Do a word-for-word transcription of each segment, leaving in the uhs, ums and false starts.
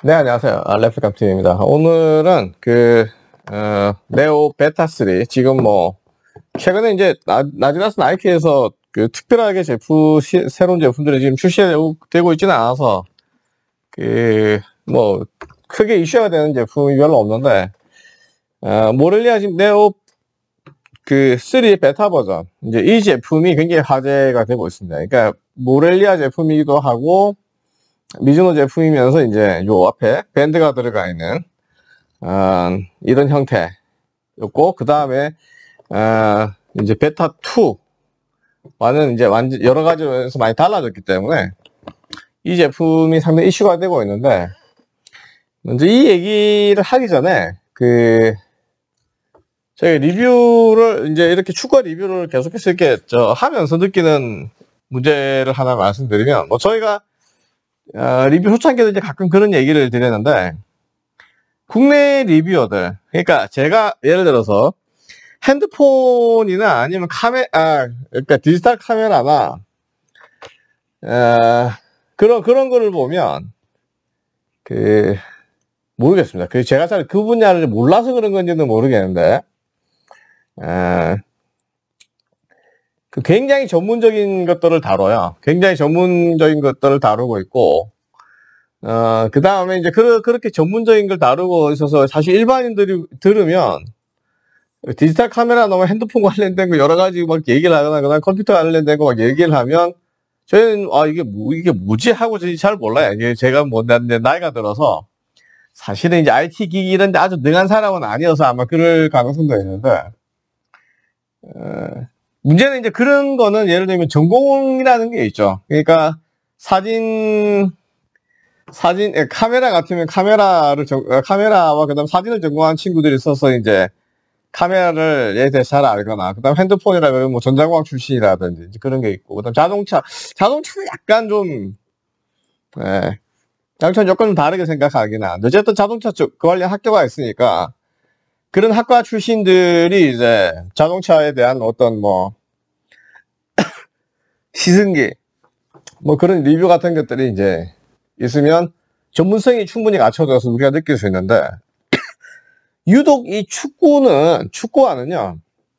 네, 안녕하세요. 아, 래프감팀입니다. 오늘은 그, 어, 네오 베타 쓰리. 지금 뭐, 최근에 이제, 나, 나지나스 나이키에서 그 특별하게 제품, 시, 새로운 제품들이 지금 출시되고 있지는 않아서, 그, 뭐, 크게 이슈가 되는 제품이 별로 없는데, 어, 모렐리아 지금 네오 그 쓰리 베타 버전. 이제 이 제품이 굉장히 화제가 되고 있습니다. 그러니까, 모렐리아 제품이기도 하고, 미즈노 제품이면서 이제 요 앞에 밴드가 들어가 있는 어, 이런 형태였고, 그 다음에 어, 이제 베타 투와는 이제 완전 여러 가지로서 많이 달라졌기 때문에 이 제품이 상당히 이슈가 되고 있는데, 먼저 이 얘기를 하기 전에 그 저희 리뷰를 이제 이렇게 축구 리뷰를 계속해서 이렇게 저 하면서 느끼는 문제를 하나 말씀드리면, 뭐 저희가 어, 리뷰 초창기에도 이제 가끔 그런 얘기를 드렸는데, 국내 리뷰어들, 그러니까 제가 예를 들어서 핸드폰이나 아니면 카메, 아, 그러니까 디지털 카메라나, 어, 그런, 그런 거를 보면, 그, 모르겠습니다. 그, 제가 잘 그 분야를 몰라서 그런 건지는 모르겠는데, 어, 그 굉장히 전문적인 것들을 다뤄요. 굉장히 전문적인 것들을 다루고 있고, 어, 그 다음에 이제 그, 그렇게 전문적인 걸 다루고 있어서 사실 일반인들이 들으면 디지털 카메라 너무 핸드폰 관련된 거 여러 가지 막 얘기를 하거나 그다음 컴퓨터 관련된 거 막 얘기를 하면 저희는 아, 이게 뭐, 이게 뭐지? 하고 잘 몰라요. 이게 제가 뭐, 내 나이가 들어서 사실은 이제 아이티 기기 이런 데 아주 능한 사람은 아니어서 아마 그럴 가능성도 있는데, 어, 문제는 이제 그런 거는 예를 들면 전공이라는 게 있죠. 그러니까 사진, 사진, 카메라 같으면 카메라를, 정, 카메라와 그 다음 사진을 전공한 친구들이 있어서 이제 카메라를 얘에 대해서 잘 알거나, 그 다음 핸드폰이라 그러면 뭐 전자공학 출신이라든지 그런 게 있고, 그 다음 자동차, 자동차는 약간 좀, 예, 자동차는 조금 다르게 생각하긴 한데, 어쨌든 자동차 쪽 관련 학교가 있으니까, 그런 학과 출신들이 이제 자동차에 대한 어떤 뭐, 시승기, 뭐 그런 리뷰 같은 것들이 이제 있으면 전문성이 충분히 갖춰져서 우리가 느낄 수 있는데, 유독 이 축구는, 축구화는요,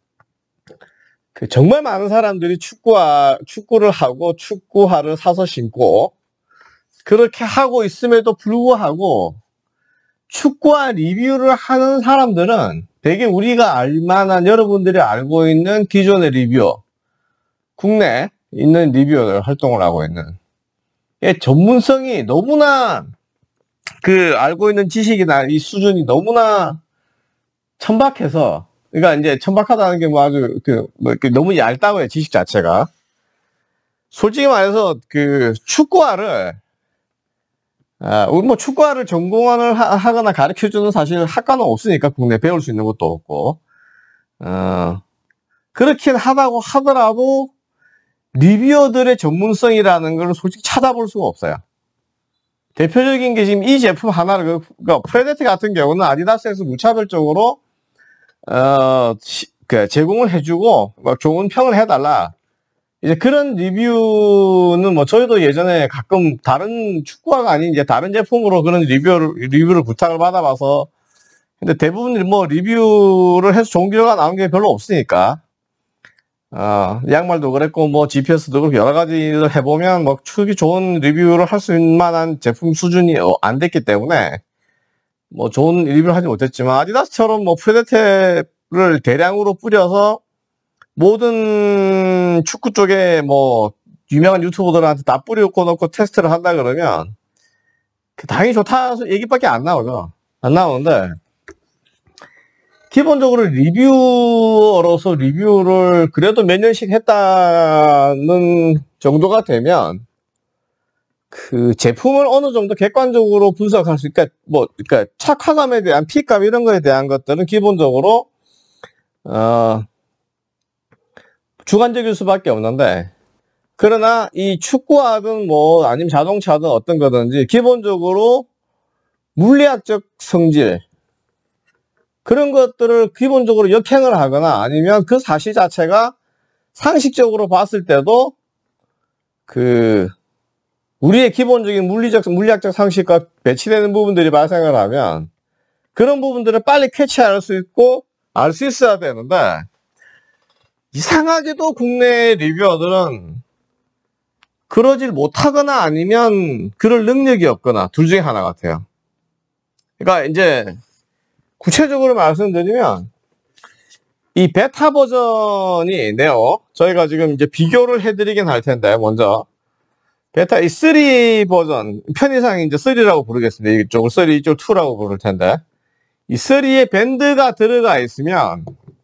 그 정말 많은 사람들이 축구화, 축구를 하고 축구화를 사서 신고, 그렇게 하고 있음에도 불구하고, 축구화 리뷰를 하는 사람들은 되게 우리가 알만한, 여러분들이 알고 있는 기존의 리뷰어, 국내에 있는 리뷰어들 활동을 하고 있는, 전문성이 너무나, 그 알고 있는 지식이나 이 수준이 너무나 천박해서, 그러니까 이제 천박하다는 게 뭐 아주 그, 뭐 너무 얇다고요, 지식 자체가. 솔직히 말해서 그 축구화를, 아, 뭐 축구화를 전공을 하, 거나 가르쳐주는 사실 학과는 없으니까 국내 배울 수 있는 것도 없고, 어, 그렇긴 하다고 하더라도 리뷰어들의 전문성이라는 걸 솔직히 찾아볼 수가 없어요. 대표적인 게 지금 이 제품 하나를, 그, 프레데트 같은 경우는 아디다스에서 무차별적으로, 어, 시, 그, 제공을 해주고, 뭐 좋은 평을 해달라. 이제 그런 리뷰는 뭐 저희도 예전에 가끔 다른 축구화가 아닌 이제 다른 제품으로 그런 리뷰를, 리뷰를 부탁을 받아봐서, 근데 대부분 뭐 리뷰를 해서 좋은 결과가 나온 게 별로 없으니까, 어, 양말도 그랬고, 뭐, 지피에스도 그렇고, 여러 가지를 해보면, 뭐, 추기 좋은 리뷰를 할 수 있는 만한 제품 수준이 안 됐기 때문에, 뭐, 좋은 리뷰를 하지 못했지만, 아디다스처럼 뭐, 프레데테를 대량으로 뿌려서, 모든 축구 쪽에 뭐, 유명한 유튜버들한테 다 뿌려놓고 놓고 테스트를 한다 그러면, 당연히 좋다 얘기밖에 안 나오죠. 안 나오는데, 기본적으로 리뷰어로서 리뷰를 그래도 몇 년씩 했다는 정도가 되면 그 제품을 어느 정도 객관적으로 분석할 수, 그러니까 뭐, 그러니까 착화감에 대한 핏감 이런 거에 대한 것들은 기본적으로 어 주관적일 수밖에 없는데, 그러나 이 축구하든 뭐 아니면 자동차든 어떤 거든지 기본적으로 물리학적 성질, 그런 것들을 기본적으로 역행을 하거나 아니면 그 사실 자체가 상식적으로 봤을 때도 그 우리의 기본적인 물리적, 물리학적 상식과 배치되는 부분들이 발생을 하면 그런 부분들을 빨리 캐치할 수 있고 알 수 있어야 되는데 이상하게도 국내 리뷰어들은 그러질 못하거나 아니면 그럴 능력이 없거나 둘 중에 하나 같아요. 그러니까 이제 구체적으로 말씀드리면 이 베타 버전이 네오 저희가 지금 이제 비교를 해드리긴 할 텐데 먼저 베타 이 삼 버전 편의상 이제 삼이라고 부르겠습니다. 이쪽을 삼, 이쪽 이라고 부를 텐데 이 삼에 밴드가 들어가 있으면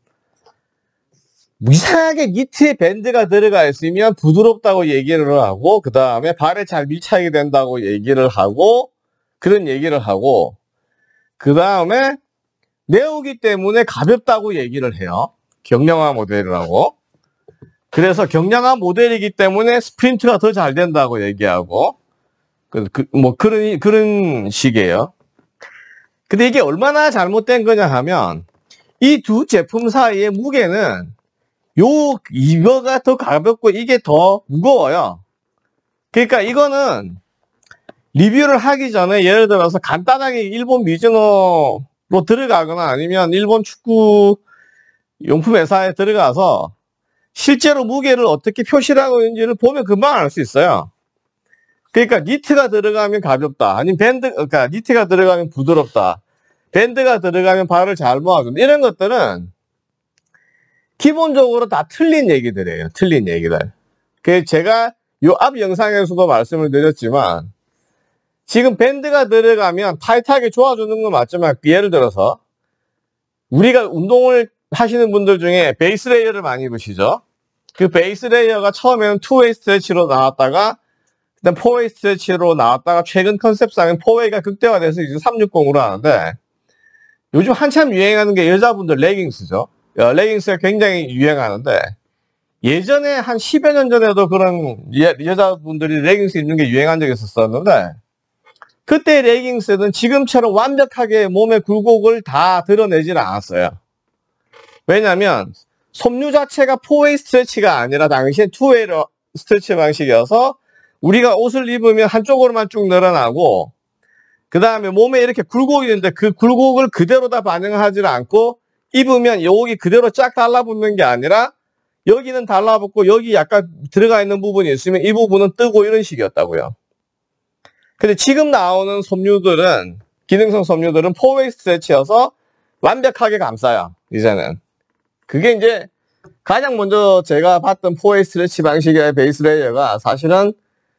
이상하게 니트에 밴드가 들어가 있으면 부드럽다고 얘기를 하고 그 다음에 발에 잘 밀착이 된다고 얘기를 하고 그런 얘기를 하고 그 다음에 네오기 때문에 가볍다고 얘기를 해요. 경량화 모델이라고. 그래서 경량화 모델이기 때문에 스프린트가 더 잘 된다고 얘기하고 그, 그, 뭐 그런 그런 식이에요. 근데 이게 얼마나 잘못된 거냐 하면 이 두 제품 사이의 무게는 요 이거가 더 가볍고 이게 더 무거워요. 그러니까 이거는 리뷰를 하기 전에 예를 들어서 간단하게 일본 미즈노로 들어가거나 아니면 일본 축구 용품 회사에 들어가서 실제로 무게를 어떻게 표시를 하고 있는지를 보면 금방 알 수 있어요. 그러니까 니트가 들어가면 가볍다. 아니면 밴드, 그러니까 니트가 들어가면 부드럽다. 밴드가 들어가면 발을 잘 모아준다. 이런 것들은 기본적으로 다 틀린 얘기들이에요. 틀린 얘기들. 그 제가 요 앞 영상에서도 말씀을 드렸지만 지금 밴드가 들어가면 타이트하게 조아주는 건 맞지만 예를 들어서 우리가 운동을 하시는 분들 중에 베이스 레이어를 많이 입으시죠. 그 베이스 레이어가 처음에는 투웨이 스트레치로 나왔다가 그다음 포웨이 스트레치로 나왔다가 최근 컨셉상은 포웨이가 극대화돼서 이제 삼백육십으로 하는데 요즘 한참 유행하는 게 여자분들 레깅스죠. 레깅스가 굉장히 유행하는데 예전에 한 십여 년 전에도 그런 예, 여자분들이 레깅스 입는 게 유행한 적이 있었었는데 그때 레깅스는 지금처럼 완벽하게 몸의 굴곡을 다 드러내지는 않았어요. 왜냐하면 섬유 자체가 포웨이 스트레치가 아니라 당시엔 투웨이 스트레치 방식이어서 우리가 옷을 입으면 한쪽으로만 쭉 늘어나고 그 다음에 몸에 이렇게 굴곡이 있는데 그 굴곡을 그대로 다 반영하지 않고 입으면 여기 그대로 쫙 달라붙는 게 아니라 여기는 달라붙고 여기 약간 들어가 있는 부분이 있으면 이 부분은 뜨고 이런 식이었다고요. 근데 지금 나오는 섬유들은 기능성 섬유들은 포웨이 스트레치여서 완벽하게 감싸요. 이제는 그게 이제 가장 먼저 제가 봤던 포웨이 스트레치 방식의 베이스 레이어가 사실은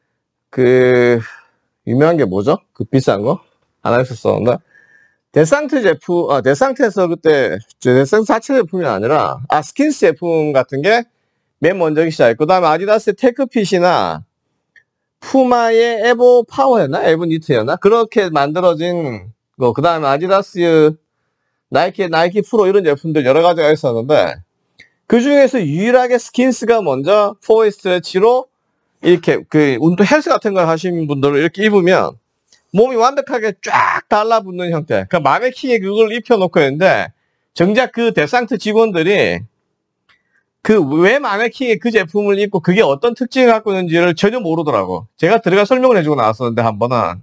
그 유명한 게 뭐죠? 그 비싼 거 하나 있었었는데 데상트 제품, 아, 데상트에서 그때, 데상트 자체 제품이 아니라, 아, 스킨스 제품 같은 게 맨 먼저 시작했고, 그 다음에 아디다스의 테크핏이나, 푸마의 에보 파워였나? 에보 니트였나? 그렇게 만들어진 거, 그 다음에 아디다스, 나이키, 나이키 프로 이런 제품들 여러 가지가 있었는데, 그 중에서 유일하게 스킨스가 먼저 포웨이 스트레치로 이렇게 그 운동 헬스 같은 걸 하시는 분들을 이렇게 입으면, 몸이 완벽하게 쫙 달라붙는 형태. 그 마네킹에 그걸 입혀놓고 있는데, 정작 그 데상트 직원들이 그 왜 마네킹에 그 제품을 입고 그게 어떤 특징을 갖고 있는지를 전혀 모르더라고. 제가 들어가 설명을 해주고 나왔었는데, 한 번은.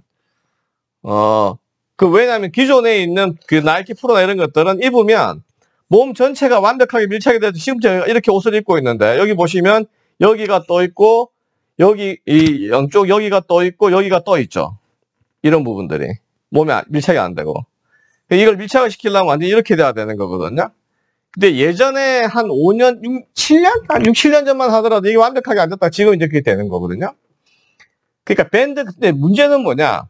어, 그 왜냐면 기존에 있는 그 나이키 프로나 이런 것들은 입으면 몸 전체가 완벽하게 밀착이 돼서 지금 제가 이렇게 옷을 입고 있는데, 여기 보시면 여기가 떠 있고, 여기, 이 양쪽 여기가 떠 있고, 여기가 떠 있죠. 이런 부분들이 몸에 밀착이 안 되고 이걸 밀착을 시키려면 완전히 이렇게 돼야 되는 거거든요. 근데 예전에 한 오 년, 육, 칠 년? 한 육, 칠 년 전만 하더라도 이게 완벽하게 안 됐다 지금 이제 그게 되는 거거든요. 그러니까 밴드 근데 문제는 뭐냐?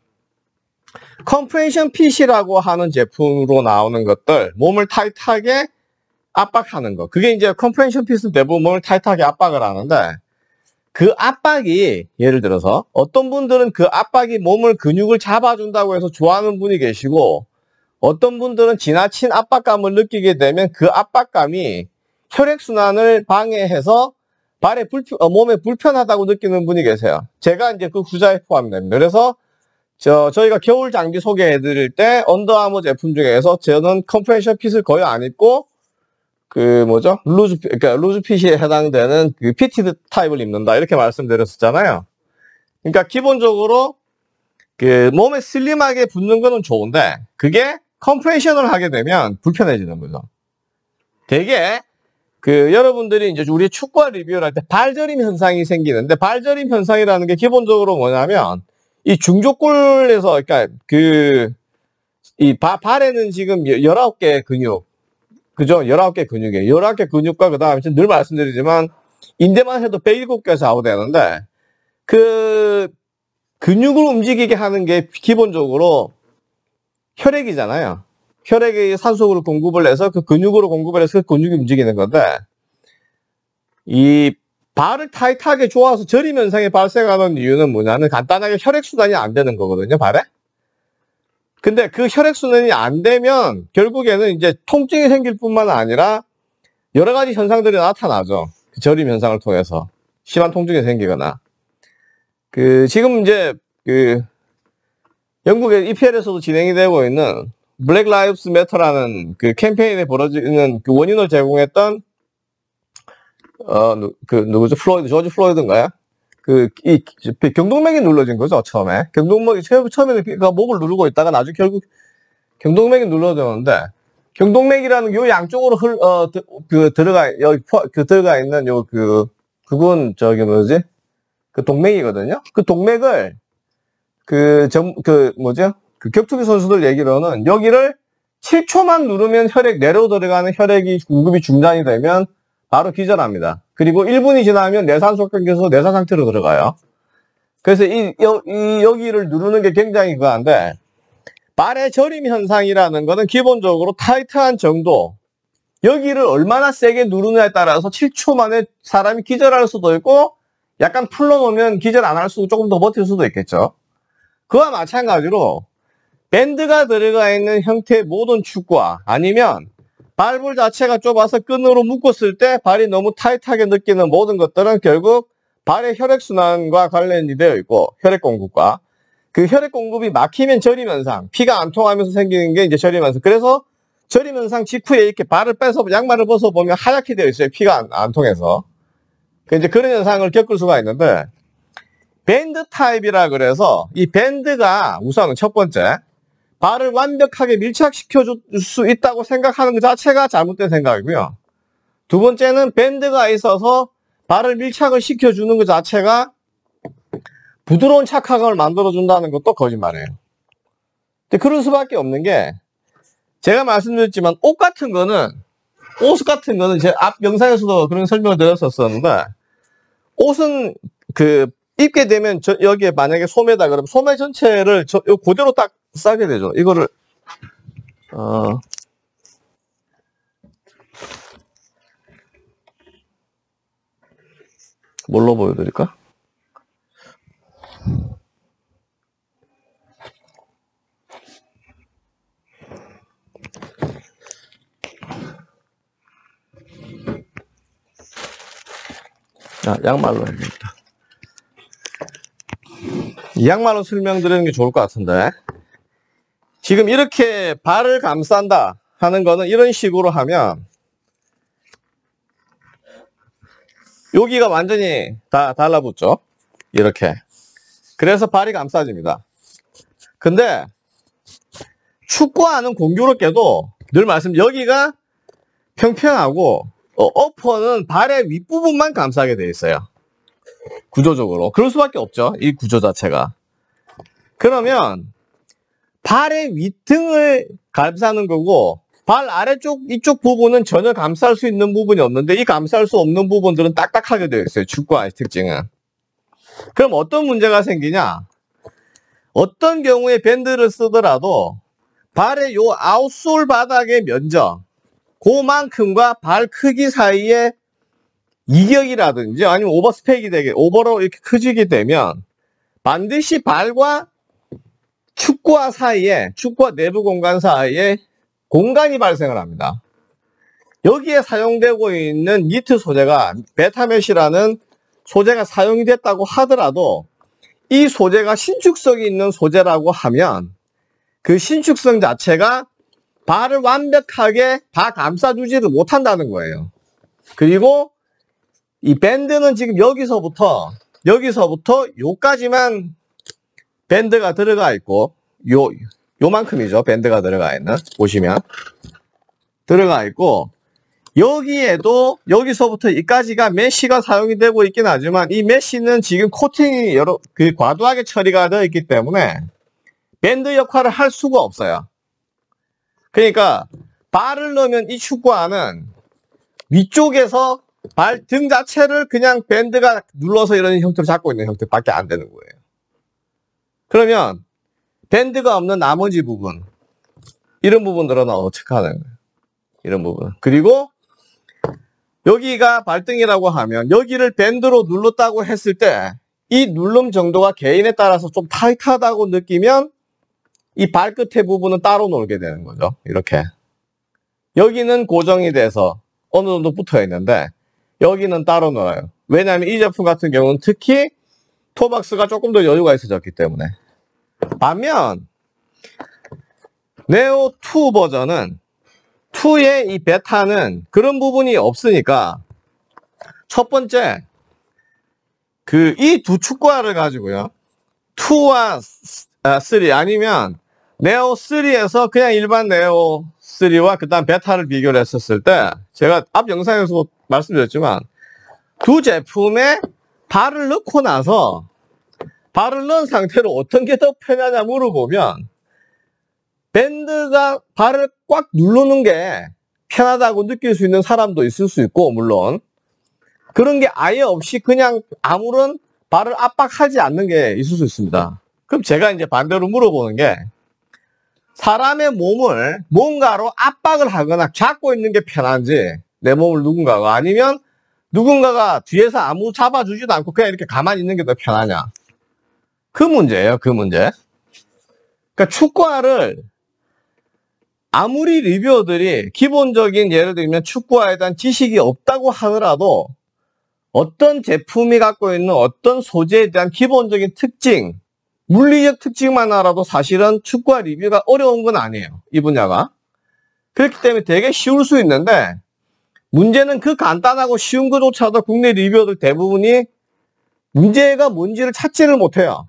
컴프레션 핏이라고 하는 제품으로 나오는 것들 몸을 타이트하게 압박하는 거 그게 이제 컴프레션 핏은 대부분 몸을 타이트하게 압박을 하는데 그 압박이 예를 들어서 어떤 분들은 그 압박이 몸을 근육을 잡아준다고 해서 좋아하는 분이 계시고 어떤 분들은 지나친 압박감을 느끼게 되면 그 압박감이 혈액순환을 방해해서 발에 불편, 어, 몸에 불편하다고 느끼는 분이 계세요. 제가 이제 그 후자에 포함됩니다. 그래서 저, 저희가 겨울 장비 소개해 드릴 때 언더아머 제품 중에서 저는 컴프레션 핏을 거의 안 입고 그 뭐죠? 루즈, 그러니까 루즈 핏에 해당되는 그 피티드 타입을 입는다 이렇게 말씀드렸었잖아요. 그러니까 기본적으로 그 몸에 슬림하게 붙는 거는 좋은데 그게 컴프레션을 하게 되면 불편해지는 거죠. 되게 그 여러분들이 이제 우리 축구화 리뷰를 할 때 발저림 현상이 생기는데 발저림 현상이라는 게 기본적으로 뭐냐면 이 중족골에서 그러니까 그 이 발에는 지금 열아홉 개 근육 그죠? 열아홉 개 근육이에요. 열아홉 개 근육과 그다음에 늘 말씀드리지만 인대만 해도 백칠 개 좌우되는데 그 근육을 움직이게 하는 게 기본적으로 혈액이잖아요. 혈액이 산소를 공급을 해서 그 근육으로 공급을 해서 그 근육이 움직이는 건데 이 발을 타이트하게 조아서 저림 현상이 발생하는 이유는 뭐냐면 간단하게 혈액순환이 안 되는 거거든요, 발에. 근데 그 혈액순환이 안 되면 결국에는 이제 통증이 생길 뿐만 아니라 여러 가지 현상들이 나타나죠. 그 저림 현상을 통해서. 심한 통증이 생기거나. 그, 지금 이제, 그, 영국의 이피엘에서도 진행이 되고 있는 블랙 라이브스 매터라는 그 캠페인에 벌어지는 그 원인을 제공했던, 어, 그, 누구죠? 플로이드, 조지 플로이드인가요? 그, 이, 경동맥이 눌러진 거죠, 처음에. 경동맥이, 처음에는 그가 목을 누르고 있다가 나중에 결국 경동맥이 눌러졌는데, 경동맥이라는 요 양쪽으로 흘, 어, 그, 들어가, 여기, 그, 들어가 있는 요, 그, 그건, 저기 뭐지? 그 동맥이거든요? 그 동맥을, 그, 점, 그, 뭐죠? 그 격투기 선수들 얘기로는 여기를 칠 초만 누르면 혈액, 내려 들어가는 혈액이 공급이 중단이 되면 바로 기절합니다. 그리고 일 분이 지나면 내산소 끊겨서 내사 상태로 들어가요. 그래서 이, 여, 이, 여기를 누르는 게 굉장히 그한데, 발의 저림 현상이라는 거는 기본적으로 타이트한 정도, 여기를 얼마나 세게 누르느냐에 따라서 칠 초 만에 사람이 기절할 수도 있고, 약간 풀러놓으면 기절 안 할 수도 조금 더 버틸 수도 있겠죠. 그와 마찬가지로, 밴드가 들어가 있는 형태의 모든 축구화, 아니면 발볼 자체가 좁아서 끈으로 묶었을 때 발이 너무 타이트하게 느끼는 모든 것들은 결국 발의 혈액순환과 관련이 되어 있고, 혈액 공급과. 그 혈액 공급이 막히면 저림 현상, 피가 안 통하면서 생기는 게 이제 저림 현상. 그래서 저림 현상 직후에 이렇게 발을 빼서, 양말을 벗어보면 하얗게 되어 있어요. 피가 안, 안 통해서. 이제 그런 현상을 겪을 수가 있는데, 밴드 타입이라 그래서 이 밴드가 우선은 첫 번째, 발을 완벽하게 밀착시켜 줄 수 있다고 생각하는 것 자체가 잘못된 생각이고요. 두 번째는 밴드가 있어서 발을 밀착을 시켜주는 것 자체가 부드러운 착각을 만들어준다는 것도 거짓말이에요. 근데 그럴 수밖에 없는 게, 제가 말씀드렸지만 옷 같은 거는, 옷 같은 거는 제 앞 영상에서도 그런 설명을 드렸었는데, 옷은 그 입게 되면 저 여기에 만약에 소매다 그러면 소매 전체를 저 요 그대로 딱 싸게 되죠. 이거를 어 뭘로 보여드릴까? 아, 양말로 해야겠다. 이 양말로 설명드리는 게 좋을 것 같은데, 지금 이렇게 발을 감싼다 하는 거는 이런 식으로 하면 여기가 완전히 다 달라붙죠. 이렇게. 그래서 발이 감싸집니다. 근데 축구화는 공교롭게도 늘 말씀, 여기가 평평하고 어, 어퍼는 발의 윗부분만 감싸게 되어 있어요. 구조적으로. 그럴 수밖에 없죠. 이 구조 자체가. 그러면 발의 윗등을 감싸는 거고, 발 아래쪽 이쪽 부분은 전혀 감쌀 수 있는 부분이 없는데, 이 감쌀 수 없는 부분들은 딱딱하게 되어 있어요. 축구화의 특징은. 그럼 어떤 문제가 생기냐? 어떤 경우에 밴드를 쓰더라도 발의 요 아웃솔 바닥의 면적, 그만큼과 발 크기 사이에 이격이라든지 아니면 오버스펙이 되게, 오버로 이렇게 커지게 되면 반드시 발과 축구화 사이에, 축구화 내부 공간 사이에 공간이 발생을 합니다. 여기에 사용되고 있는 니트 소재가 베타메시라는 소재가 사용이 됐다고 하더라도 이 소재가 신축성이 있는 소재라고 하면 그 신축성 자체가 발을 완벽하게 다 감싸주지를 못한다는 거예요. 그리고 이 밴드는 지금 여기서부터 여기서부터 요까지만 밴드가 들어가 있고, 요, 요만큼이죠. 밴드가 들어가 있는. 보시면. 들어가 있고, 여기에도, 여기서부터 이까지가 메쉬가 사용이 되고 있긴 하지만, 이 메쉬는 지금 코팅이 여러, 그 과도하게 처리가 되어 있기 때문에, 밴드 역할을 할 수가 없어요. 그러니까, 발을 넣으면 이 축구화는 위쪽에서 발 등 자체를 그냥 밴드가 눌러서 이런 형태로 잡고 있는 형태밖에 안 되는 거예요. 그러면 밴드가 없는 나머지 부분, 이런 부분들은 어떻게 하는 거예요? 이런 부분. 그리고 여기가 발등이라고 하면 여기를 밴드로 눌렀다고 했을 때 이 누름 정도가 개인에 따라서 좀 타이트하다고 느끼면 이 발끝의 부분은 따로 놀게 되는 거죠. 이렇게. 여기는 고정이 돼서 어느 정도 붙어 있는데 여기는 따로 놀아요. 왜냐하면 이 제품 같은 경우는 특히 토박스가 조금 더 여유가 있어졌기 때문에. 반면 네오 투 버전은 이의 이 베타는 그런 부분이 없으니까 첫 번째 그 이 두 축구화를 가지고요. 이와 삼 아니면 네오 삼에서 그냥 일반 네오 삼과 그 다음 베타를 비교를 했었을 때 제가 앞 영상에서 말씀드렸지만 두 제품에 발을 넣고 나서 발을 넣은 상태로 어떤 게 더 편하냐 물어보면 밴드가 발을 꽉 누르는 게 편하다고 느낄 수 있는 사람도 있을 수 있고 물론 그런 게 아예 없이 그냥 아무런 발을 압박하지 않는 게 있을 수 있습니다. 그럼 제가 이제 반대로 물어보는 게 사람의 몸을 뭔가로 압박을 하거나 잡고 있는 게 편한지 내 몸을 누군가가 아니면 누군가가 뒤에서 아무 잡아주지도 않고 그냥 이렇게 가만히 있는 게 더 편하냐. 그 문제예요. 그 문제. 그러니까 축구화를 아무리 리뷰어들이 기본적인 예를 들면 축구화에 대한 지식이 없다고 하더라도 어떤 제품이 갖고 있는 어떤 소재에 대한 기본적인 특징, 물리적 특징만 알아도 사실은 축구화 리뷰가 어려운 건 아니에요. 이 분야가. 그렇기 때문에 되게 쉬울 수 있는데 문제는 그 간단하고 쉬운 것조차도 국내 리뷰어들 대부분이 문제가 뭔지를 찾지를 못해요.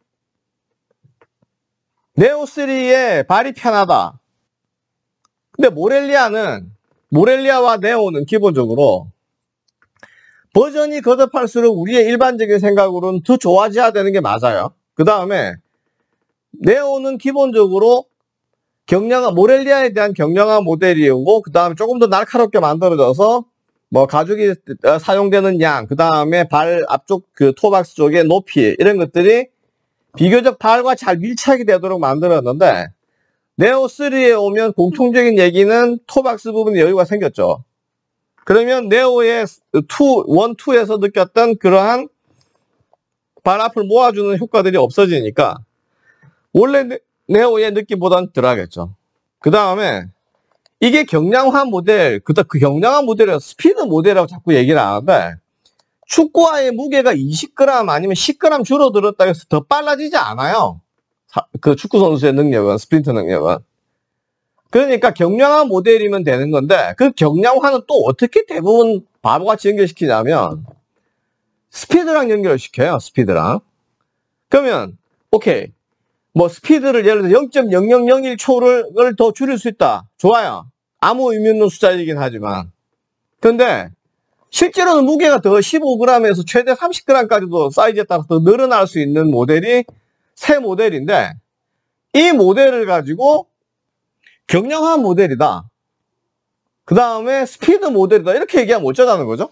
네오 삼의 발이 편하다. 근데 모렐리아는 모렐리아와 네오는 기본적으로 버전이 거듭할수록 우리의 일반적인 생각으로는 더 좋아져야 되는 게 맞아요. 그 다음에 네오는 기본적으로 경량화, 모렐리아에 대한 경량화 모델이고 그 다음에 조금 더 날카롭게 만들어져서 뭐 가죽이 사용되는 양, 그 다음에 발 앞쪽 그 토박스 쪽의 높이 이런 것들이 비교적 발과 잘 밀착이 되도록 만들었는데 네오 삼에 오면 공통적인 얘기는 토박스 부분에 여유가 생겼죠. 그러면 네오의 일, 이에서 느꼈던 그러한 발 앞을 모아주는 효과들이 없어지니까 원래 네오의 느낌보다는 덜하겠죠. 그 다음에 이게 경량화 모델, 그 경량화 모델이라 스피드 모델이라고 자꾸 얘기를 하는데 축구화의 무게가 이십 그램 아니면 십 그램 줄어들었다고 해서 더 빨라지지 않아요. 그 축구 선수의 능력은, 스프린트 능력은. 그러니까 경량화 모델이면 되는 건데 그 경량화는 또 어떻게 대부분 바보같이 연결시키냐면 스피드랑 연결을 시켜요. 스피드랑. 그러면 오케이. 뭐 스피드를 예를 들어 영 점 영영영일 초를 더 줄일 수 있다. 좋아요. 아무 의미 없는 숫자이긴 하지만. 근데 실제로는 무게가 더 십오 그램에서 최대 삼십 그램까지도 사이즈에 따라서 더 늘어날 수 있는 모델이 새 모델인데 이 모델을 가지고 경량화 모델이다. 그 다음에 스피드 모델이다. 이렇게 얘기하면 어쩌자는 거죠?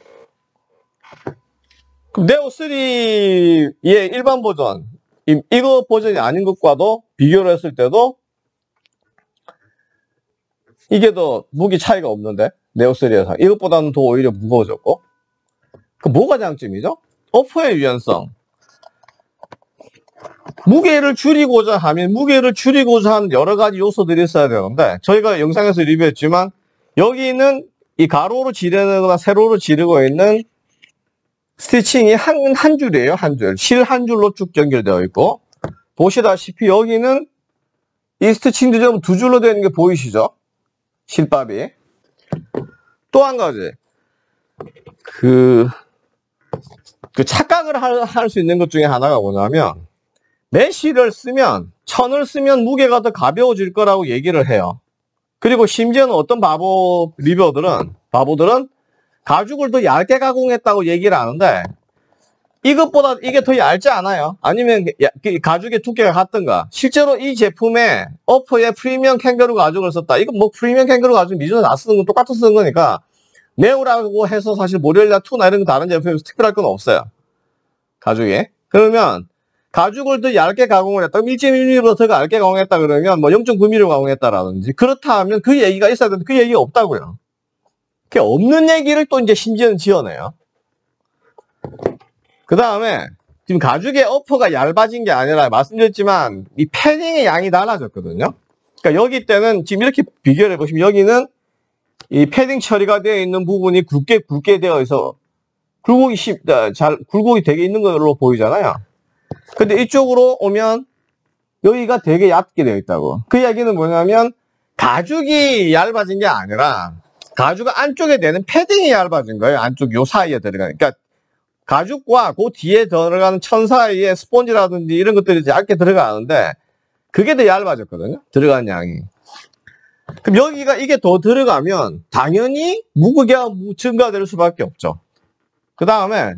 그럼 네오 삼의 일반 버전, 이, 이거 버전이 아닌 것과도 비교를 했을 때도 이게 더 무게 차이가 없는데 네오 삼에서 이것보다는 더 오히려 무거워졌고 그 뭐가 장점이죠? 어퍼의 유연성. 무게를 줄이고자 하면 무게를 줄이고자 하는 여러 가지 요소들이 있어야 되는데 저희가 영상에서 리뷰했지만 여기는 이 가로로 지르거나 세로로 지르고 있는 스티칭이 한, 한 줄이에요. 한 줄. 실 한 줄로 쭉 연결되어 있고 보시다시피 여기는 이 스티칭도 좀 두 줄로 되어 있는 게 보이시죠? 실밥이. 또 한 가지. 그 그 착각을 할 수 있는 것 중에 하나가 뭐냐면, 메쉬를 쓰면, 천을 쓰면 무게가 더 가벼워질 거라고 얘기를 해요. 그리고 심지어는 어떤 바보 리뷰어들은, 바보들은 가죽을 더 얇게 가공했다고 얘기를 하는데, 이것보다 이게 더 얇지 않아요. 아니면 가죽의 두께가 같던가. 실제로 이 제품에 어퍼에 프리미엄 캥거루 가죽을 썼다. 이거 뭐 프리미엄 캥거루 가죽 미주는 다 쓰는 건 똑같이 쓰는 거니까, 네오라고 해서 사실 모렐라 투나 이런 다른 제품에서 특별할 건 없어요. 가죽에. 그러면 가죽을 더 얇게 가공을 했다. 일 점 일 밀리미터 더 얇게 가공했다 그러면 뭐 영 점 구 밀리미터 가공했다라든지. 그렇다 하면 그 얘기가 있어야 되는데 그 얘기가 없다고요. 그 없는 얘기를 또 이제 심지어는 지어내요. 그 다음에 지금 가죽의 어퍼가 얇아진 게 아니라 말씀드렸지만 이 패딩의 양이 달라졌거든요. 그러니까 여기 때는 지금 이렇게 비교를 해보시면 여기는 이 패딩 처리가 되어 있는 부분이 굵게 굵게 되어 있어 굴곡이 쉽, 잘 굴곡이 되게 있는 걸로 보이잖아요. 근데 이쪽으로 오면 여기가 되게 얕게 되어 있다고. 그 이야기는 뭐냐면 가죽이 얇아진 게 아니라 가죽 안쪽에 되는 패딩이 얇아진 거예요. 안쪽 요 사이에 들어가는. 그러니까 가죽과 그 뒤에 들어가는 천 사이에 스펀지라든지 이런 것들이 얇게 들어가는데 그게 더 얇아졌거든요. 들어가는 양이. 그럼 여기가 이게 더 들어가면 당연히 무게가 증가될 수밖에 없죠. 그 다음에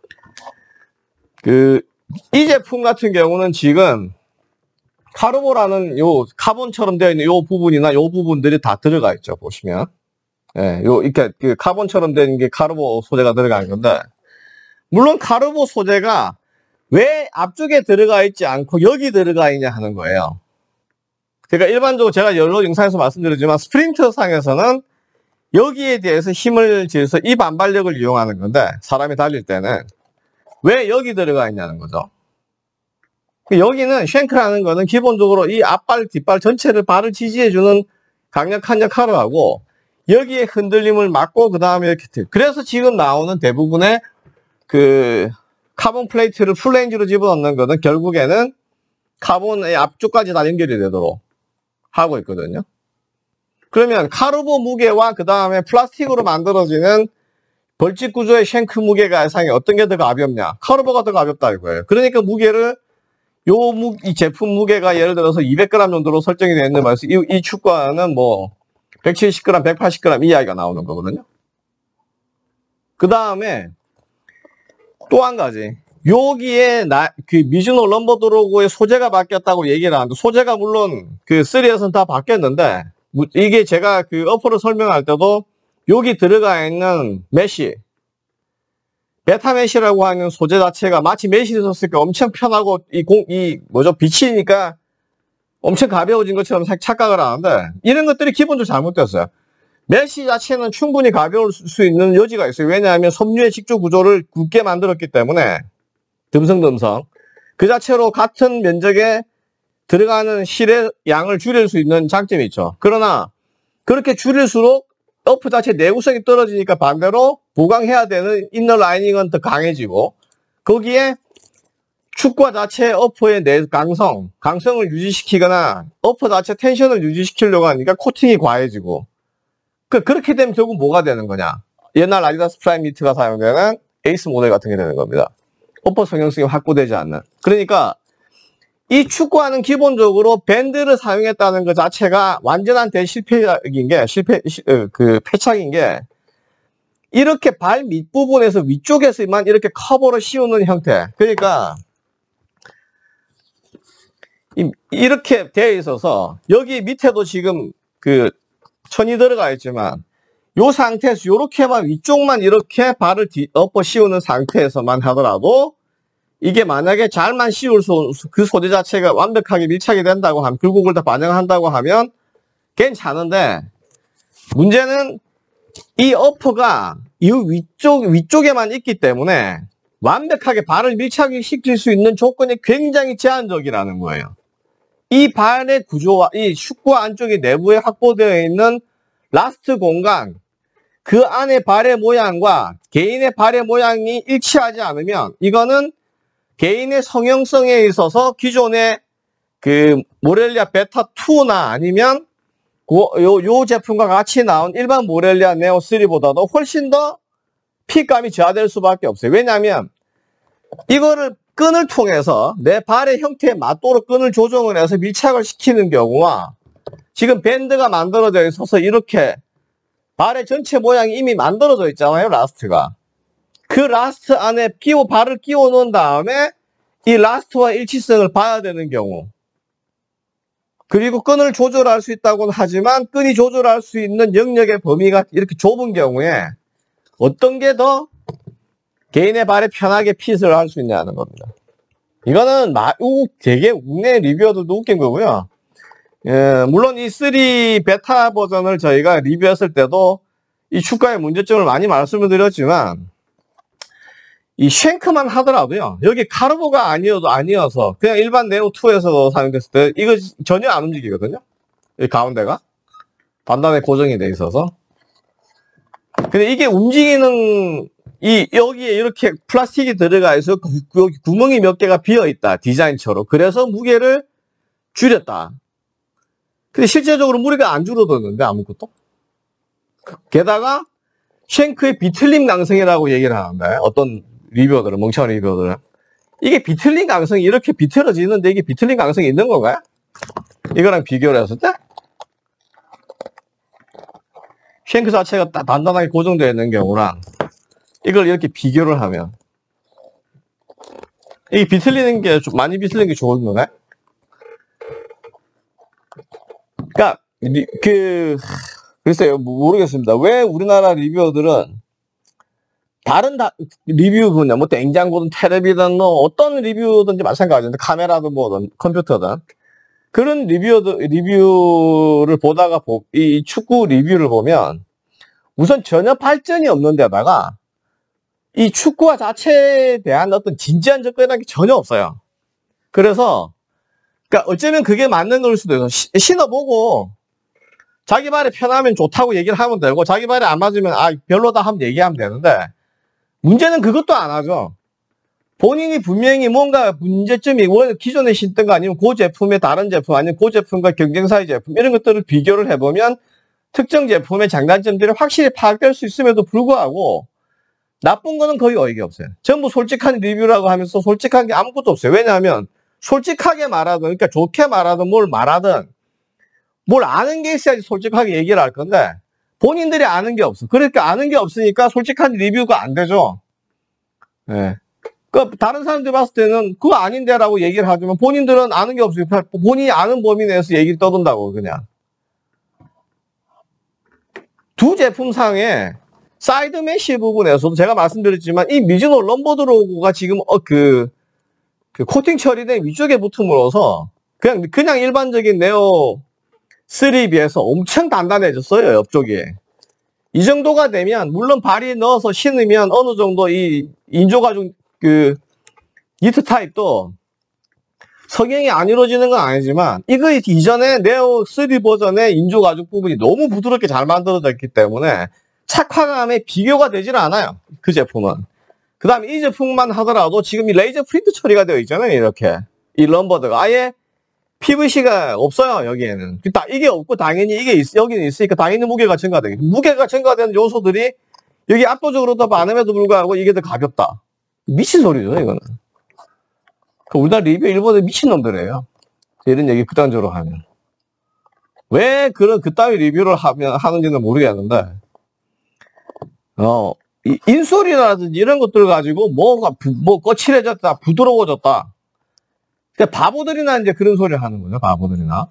그 이 제품 같은 경우는 지금 카르보라는 요 카본처럼 되어 있는 요 부분이나 요 부분들이 다 들어가 있죠. 보시면 예, 요 이렇게 그 카본처럼 된 게 카르보 소재가 들어가는 건데 물론 카르보 소재가 왜 앞쪽에 들어가 있지 않고 여기 들어가 있냐 하는 거예요. 그러니까 일반적으로 제가 여러 영상에서 말씀드리지만 스프린터 상에서는 여기에 대해서 힘을 지어서 이 반발력을 이용하는 건데 사람이 달릴 때는 왜 여기 들어가 있냐는 거죠. 여기는 쉔크라는 거는 기본적으로 이 앞발 뒷발 전체를 발을 지지해주는 강력한 역할을 하고 여기에 흔들림을 막고 그 다음에 이렇게 그래서 지금 나오는 대부분의 그 카본 플레이트를 풀레인지로 집어넣는 거는 결국에는 카본의 앞쪽까지 다 연결이 되도록 하고 있거든요. 그러면 카르보 무게와 그 다음에 플라스틱으로 만들어지는 벌집 구조의 쉔크 무게가 예상이 어떤 게 더 가볍냐? 카르보가 더 가볍다 이거예요. 그러니까 무게를 요 무, 이 제품 무게가 예를 들어서 이백 그램 정도로 설정이 되어 있는 말씀 이, 이 축구화는 뭐 백칠십 그램, 백팔십 그램 이 이야기가 나오는 거거든요. 그 다음에 또 한 가지 여기에 나, 그 미즈노 럼버드로그의 소재가 바뀌었다고 얘기를 하는데 소재가 물론 그 쓰리에서는 다 바뀌었는데 이게 제가 그 어퍼를 설명할 때도 여기 들어가 있는 메쉬 베타 메쉬라고 하는 소재 자체가 마치 메쉬를 썼을 때 엄청 편하고 이 공, 이 뭐죠 비치니까 엄청 가벼워진 것처럼 착각을 하는데 이런 것들이 기본적으로 잘못됐어요. 메쉬 자체는 충분히 가벼울 수 있는 여지가 있어요. 왜냐하면 섬유의 직조 구조를 굳게 만들었기 때문에 듬성듬성 그 자체로 같은 면적에 들어가는 실의 양을 줄일 수 있는 장점이 있죠. 그러나 그렇게 줄일수록 어프 자체 내구성이 떨어지니까 반대로 보강해야 되는 이너 라이닝은 더 강해지고 거기에 축구화 자체 어퍼의 내 강성, 강성을 유지시키거나 어퍼 자체 텐션을 유지시키려고 하니까 코팅이 과해지고 그, 그렇게 되면 결국 뭐가 되는 거냐. 옛날 아디다스 프라임 니트가 사용되는 에이스 모델 같은 게 되는 겁니다. 어퍼 성형성이 확보되지 않는. 그러니까 이 축구화는 기본적으로 밴드를 사용했다는 것 자체가 완전한 대실패인 게, 실패, 그, 패착인 게, 이렇게 발 밑부분에서 위쪽에서만 이렇게 커버를 씌우는 형태. 그러니까, 이, 이렇게 되어 있어서, 여기 밑에도 지금 그, 천이 들어가 있지만, 요 상태에서 요렇게만 위쪽만 이렇게 발을 뒤, 엎어 씌우는 상태에서만 하더라도, 이게 만약에 잘만 씌울 수, 그 소재 자체가 완벽하게 밀착이 된다고 하면, 굴곡을 다 반영한다고 하면 괜찮은데, 문제는 이 어퍼가 이 위쪽, 위쪽에만 있기 때문에 완벽하게 발을 밀착시킬 수 있는 조건이 굉장히 제한적이라는 거예요. 이 발의 구조와 이 축구화 안쪽에 내부에 확보되어 있는 라스트 공간, 그 안에 발의 모양과 개인의 발의 모양이 일치하지 않으면 이거는 개인의 성형성에 있어서 기존의 그 모렐리아 베타 투나 아니면 요, 요 제품과 같이 나온 일반 모렐리아 네오 쓰리보다도 훨씬 더 핏감이 저하될 수밖에 없어요. 왜냐하면 이거를 끈을 통해서 내 발의 형태에 맞도록 끈을 조정을 해서 밀착을 시키는 경우와 지금 밴드가 만들어져 있어서 이렇게 발의 전체 모양이 이미 만들어져 있잖아요, 라스트가. 그 라스트 안에 끼워, 발을 끼워 놓은 다음에 이 라스트와 일치성을 봐야 되는 경우. 그리고 끈을 조절할 수 있다고는 하지만 끈이 조절할 수 있는 영역의 범위가 이렇게 좁은 경우에 어떤 게 더 개인의 발에 편하게 핏을 할 수 있냐는 겁니다. 이거는 마, 우, 되게 국내 리뷰어들도 웃긴 거고요. 예, 물론 이 쓰리 베타 버전을 저희가 리뷰했을 때도 이 축구의 문제점을 많이 말씀을 드렸지만 이 쉔크만 하더라도요. 여기 카르보가 아니어도 아니어서 그냥 일반 네오투에서 사용됐을 때 이거 전혀 안 움직이거든요. 이 가운데가 반단에 고정이 돼 있어서. 근데 이게 움직이는 이 여기에 이렇게 플라스틱이 들어가 있어 여기 구멍이 몇 개가 비어 있다. 디자인처럼. 그래서 무게를 줄였다. 근데 실제적으로 무게가 안 줄어들었는데 아무것도. 게다가 쉔크의 비틀림 강성이라고 얘기를 하는데 어떤 리뷰어들은 멍청한 리뷰어들은 이게 비틀림 강성이 이렇게 비틀어지는데 이게 비틀림 강성이 있는 건가요? 이거랑 비교를 했을 때 쉔크 자체가 딱 단단하게 고정되어 있는 경우랑 이걸 이렇게 비교를 하면 이게 비틀리는 게 좀 많이 비틀리는 게 좋은 거네. 그러니까 그 글쎄요 모르겠습니다. 왜 우리나라 리뷰어들은 다른 다, 리뷰 그냐 뭐 냉장고든 텔레비든 뭐 어떤 리뷰든지 마찬가지인데 카메라든 뭐든 컴퓨터든 그런 리뷰어들 리뷰를 보다가 보, 이 축구 리뷰를 보면 우선 전혀 발전이 없는 데다가 이 축구화 자체에 대한 어떤 진지한 접근이라는 게 전혀 없어요. 그래서 그러니까 어쩌면 그게 맞는 걸 수도 있어. 시, 신어보고 자기 발에 편하면 좋다고 얘기를 하면 되고 자기 발에 안 맞으면 아 별로다 하면 얘기하면 되는데 문제는 그것도 안 하죠. 본인이 분명히 뭔가 문제점이 원 기존에 신던 거 아니면 그 제품의 다른 제품 아니면 그 제품과 경쟁사의 제품 이런 것들을 비교를 해보면 특정 제품의 장단점들이 확실히 파악될 수 있음에도 불구하고 나쁜 거는 거의 어이가 없어요. 전부 솔직한 리뷰라고 하면서 솔직한 게 아무것도 없어요. 왜냐하면 솔직하게 말하든 그러니까 좋게 말하든 뭘 말하든 뭘 아는 게 있어야지 솔직하게 얘기를 할 건데 본인들이 아는 게 없어. 그러니까 아는 게 없으니까 솔직한 리뷰가 안 되죠. 예. 네. 그 다른 사람들이 봤을 때는 그거 아닌데라고 얘기를 하지만 본인들은 아는 게 없으니까 본인이 아는 범위 내에서 얘기를 떠든다고 그냥. 두 제품상에 사이드 메쉬 부분에서도 제가 말씀드렸지만 이 미즈노 럼버드 로고가 지금 어 그 그 코팅 처리된 위쪽에 붙음으로써 그냥 그냥 일반적인 네오 쓰리에 비해서 엄청 단단해졌어요. 옆쪽이. 이 정도가 되면 물론 발이 넣어서 신으면 어느 정도 이 인조가죽 그 니트 타입도 성형이 안 이루어지는 건 아니지만 이거 이전에 네오 쓰리 버전의 인조가죽 부분이 너무 부드럽게 잘 만들어졌기 때문에 착화감에 비교가 되질 않아요. 그 제품은. 그 다음에 이 제품만 하더라도 지금 이 레이저 프린트 처리가 되어 있잖아요. 이렇게. 이 럼버드가. 아예 피브이씨가 없어요. 여기에는. 이게 없고 당연히 이게 있, 여기는 있으니까 당연히 무게가 증가되겠죠. 무게가 증가되는 요소들이 여기 압도적으로 더 많음에도 불구하고 이게 더 가볍다. 미친 소리죠. 이거는. 우리나라 리뷰 일본에 미친놈들이에요. 이런 얘기 극단적으로 하면. 왜 그런 그따위 리뷰를 하면, 하는지는 모르겠는데, 어, 이 인솔이라든지 이런 것들 가지고 뭐가, 부, 뭐 거칠해졌다, 부드러워졌다. 그러니까 바보들이나 이제 그런 소리를 하는 거죠, 바보들이나.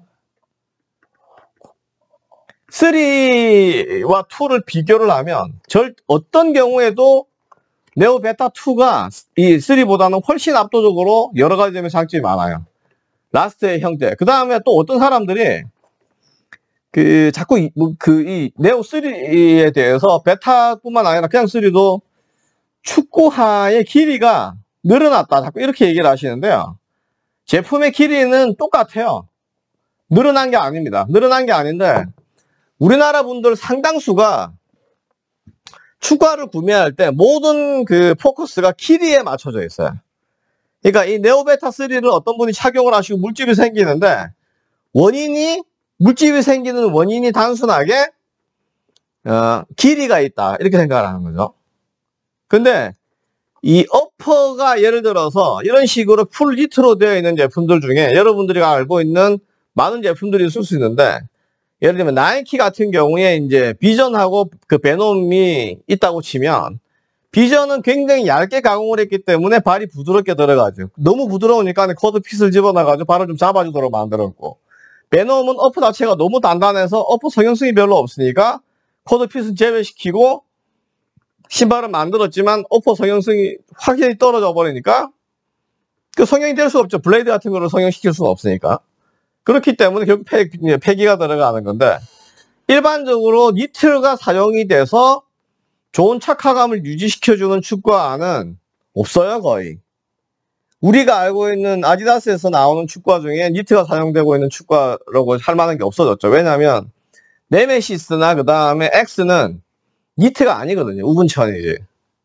쓰리와 투를 비교를 하면, 절, 어떤 경우에도 네오 베타 투가 이 쓰리보다는 훨씬 압도적으로 여러 가지 점의 장점이 많아요. 라스트의 형태. 그 다음에 또 어떤 사람들이 그 자꾸 이, 뭐 그 이 네오 쓰리에 대해서 베타뿐만 아니라 그냥 쓰리도 축구화의 길이가 늘어났다. 자꾸 이렇게 얘기를 하시는데요. 제품의 길이는 똑같아요. 늘어난 게 아닙니다. 늘어난 게 아닌데 우리나라 분들 상당수가 축구화를 구매할 때 모든 그 포커스가 길이에 맞춰져 있어요. 그러니까 이 네오베타 쓰리를 어떤 분이 착용을 하시고 물집이 생기는데 원인이 물집이 생기는 원인이 단순하게 어, 길이가 있다 이렇게 생각을 하는 거죠. 근데 이 업 어퍼가 예를 들어서 이런 식으로 풀 니트로 되어 있는 제품들 중에 여러분들이 알고 있는 많은 제품들이 있을 수 있는데, 예를 들면 나이키 같은 경우에 이제 비전하고 그 베놈이 있다고 치면, 비전은 굉장히 얇게 가공을 했기 때문에 발이 부드럽게 들어가죠. 너무 부드러우니까 코드핏을 집어넣어가지고 발을 좀 잡아주도록 만들었고, 베놈은 어퍼 자체가 너무 단단해서 어퍼 성형성이 별로 없으니까 코드핏은 제외시키고 신발을 만들었지만 어퍼 성형성이 확실히 떨어져 버리니까 그 성형이 될 수 없죠. 블레이드 같은 거를 성형시킬 수는 없으니까. 그렇기 때문에 결국 폐, 폐기가 들어가는 건데, 일반적으로 니트가 사용이 돼서 좋은 착화감을 유지시켜주는 축구화는 없어요, 거의. 우리가 알고 있는 아디다스에서 나오는 축구화 중에 니트가 사용되고 있는 축구화라고 할 만한 게 없어졌죠. 왜냐하면 네메시스나 그 다음에 X는 니트가 아니거든요. 우분천이지.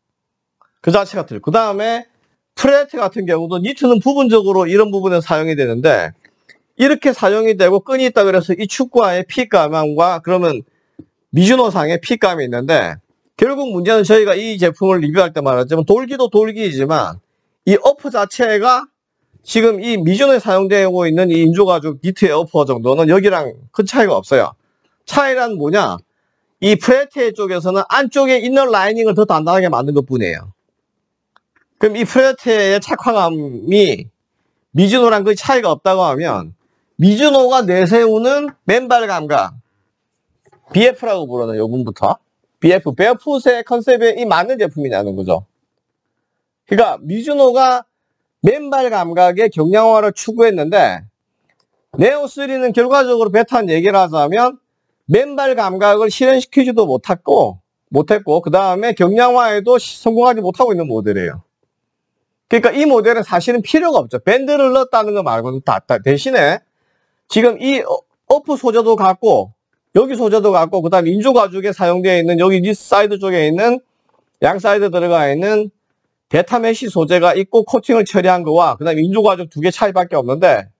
그 자체가 틀려. 그 다음에 프레테 같은 경우도 니트는 부분적으로 이런 부분에 사용이 되는데, 이렇게 사용이 되고 끈이 있다 그래서 이 축구화의 핏감과 그러면 미즈노상의 핏감이 있는데, 결국 문제는 저희가 이 제품을 리뷰할 때 말하자면 돌기도 돌기이지만 이 어퍼 자체가 지금 이 미즈노에 사용되고 있는 이 인조가죽 니트의 어퍼 정도는 여기랑 큰 차이가 없어요. 차이란 뭐냐? 이 프레테 쪽에서는 안쪽에 이너 라이닝을 더 단단하게 만든 것 뿐이에요. 그럼 이 프레테의 착화감이 미즈노랑 그 차이가 없다고 하면, 미즈노가 내세우는 맨발 감각, 비에프라고 부르는 요금부터 비에프, 베어풋의 컨셉에 이 맞는 제품이냐는 거죠. 그러니까 미즈노가 맨발 감각의 경량화를 추구했는데, 네오쓰리는 결과적으로 베타한 얘기를 하자면 맨발 감각을 실현시키지도 못했고, 못했고, 그 다음에 경량화에도 성공하지 못하고 있는 모델이에요. 그러니까 이 모델은 사실은 필요가 없죠. 밴드를 넣었다는 거 말고는 다, 다 대신에 지금 이 어프 소재도 갖고, 여기 소재도 갖고, 그 다음에 인조가죽에 사용되어 있는 여기 니 사이드 쪽에 있는 양 사이드 들어가 있는 베타 메쉬 소재가 있고 코팅을 처리한 거와 그 다음에 인조가죽 두 개 차이밖에 없는데,